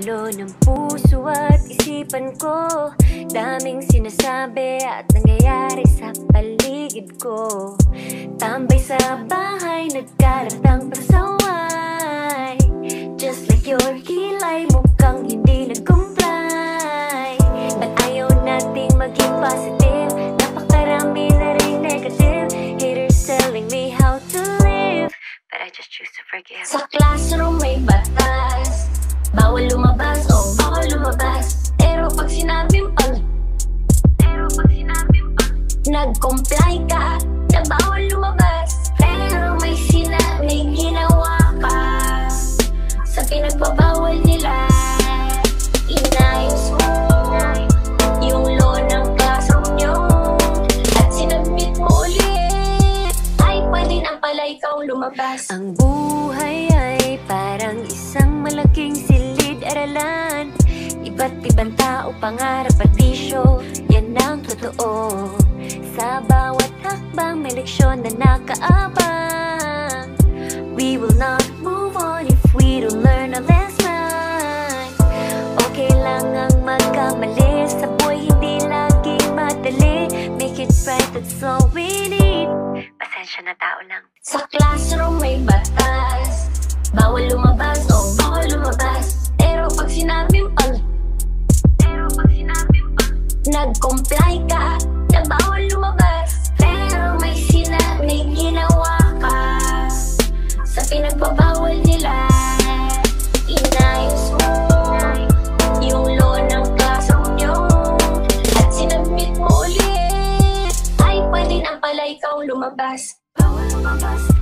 gulo ng puso at isipan ko. Daming sinasabi at nangyayari sa paligid ko. Tambay sa bahay, nagkalat ang pasaway. Just like your kilay, mukhang hindi nag-comply. Ba't ayaw nating maging positive? Napakarami na rin negative. Haters telling me how to live, but I just choose to forgive. Sa classroom may batas, bawal lumabas, oh bawal lumabas. Pero pag sinabing nag-comply ka, na bawal lumabas. Pero may ginawa ka sa pinagbabawal nila. Inayos mo yung law ng classroom nyo at sinabit mo ulit. Ay pwede na pala ikaw lumabas. Ang buhay ay parang isang malaking silid-aralan. Iba't ibang tao, pangarap at bisyo, yan ang totoo. Sa bawat hakbang may leksyon na nakaabang. We will not move on if we don't learn a lesson. Okay lang ang magkamali, sa buhay hindi laging madali. Make it right, that's all we need. Pasensya na, tao lang. Sa classroom may batas, bawal lumabas, oh bawal lumabas. Pero pag sinabing nag-comply ka, na bawal lumabas. Pero may ginawa ka sa pinagbabawal nila. Inayos mo yung law ng classroom nyo at sinabit mo ulit. Ay pwede na pala ikaw lumabas. Bawal lumabas.